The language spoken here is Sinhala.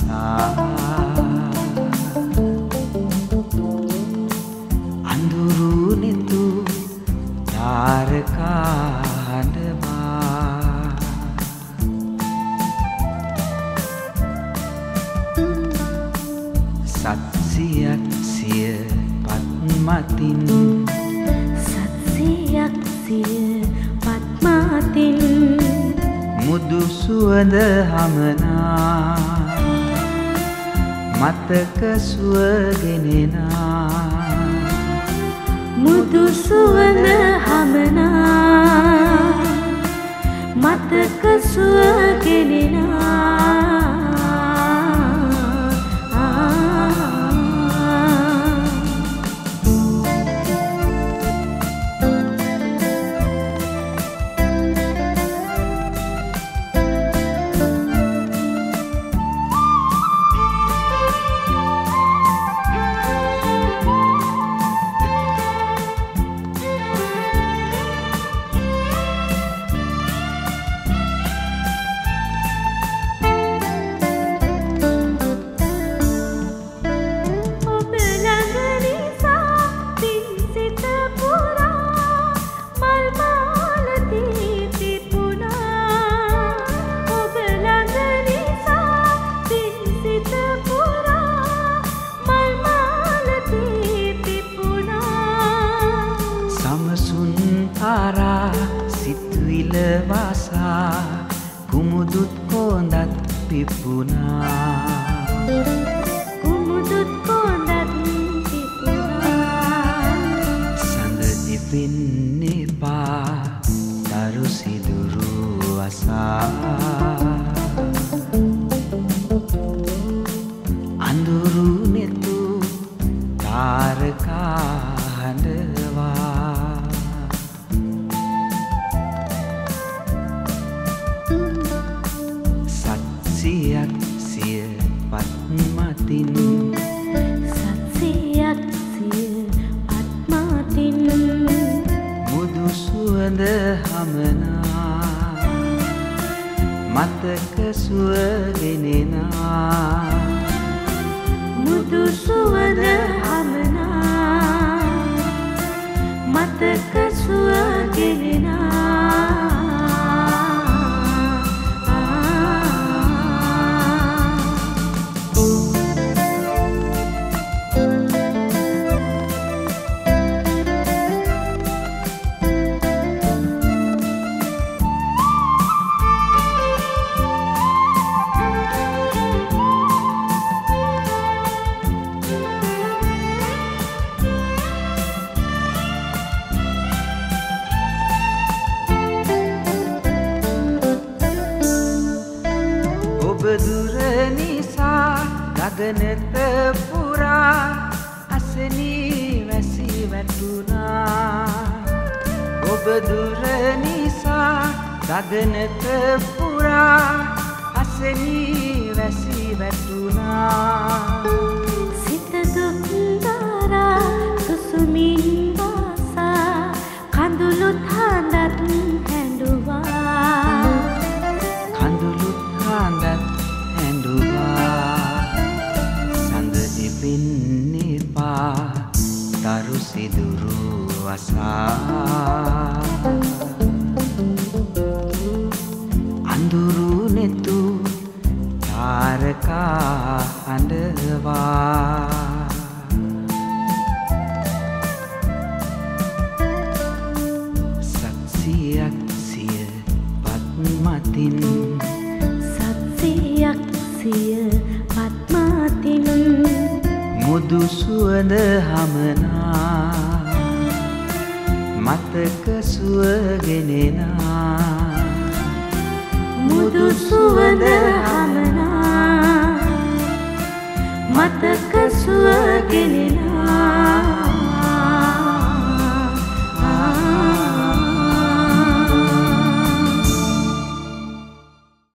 අසා අඳුරු නෙතු තාරකා හඬවා සත්සියක් සිය පත්මතින් සත්සියක් සිය පත්මතින් මුදු සුවඳ හමනා මතක සුවගෙනෙනා මුදු සුවඳ හමනා මතක සුවගෙනෙනා සිතුවිල වාසා කුමුදුත් කොඳත් පිපුණා කුමුදුත් කොඳත් පිපුණා සඳ දිපින් එපා දරු සිදුරු අසා අඳුරු නෙතු තාරකා හඬවා සත්සියක් සිය පත්මතින් සත්සියක් සිය පත්මතින් මුදු සුවඳ හමනා මතක සුවගෙනෙනා මුදු සුවඳ හමනා මතක සුවගෙනෙනා දුර නිසා ගගනත පුරා අසනී වැසි වැටුණා ඔබ දුර නිසා ගගනත පුරා අසනී වැසි වැටුණා සිත දුක් දරා සුසුමින් වාසා කඳුළුත් හඳත් හැඬුවා කඳුළුත් හඳත් සඳ දිපින් එපා දරු සිදුරු අසා අඳුරු නෙතු තාරකා හඬවා සත්සියක් සිය පත්මතින් සත්සියක් සිය පත්මතින් මුදු සුවඳ හමනා මතක සුවගෙනෙනා මුදු සුවඳ